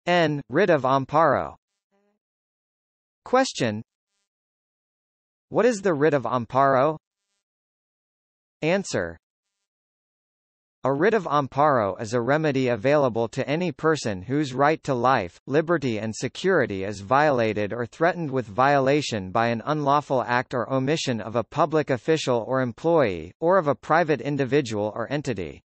N. Writ of amparo. Question. What is the writ of amparo? Answer. A writ of amparo is a remedy available to any person whose right to life, liberty and security is violated or threatened with violation by an unlawful act or omission of a public official or employee, or of a private individual or entity.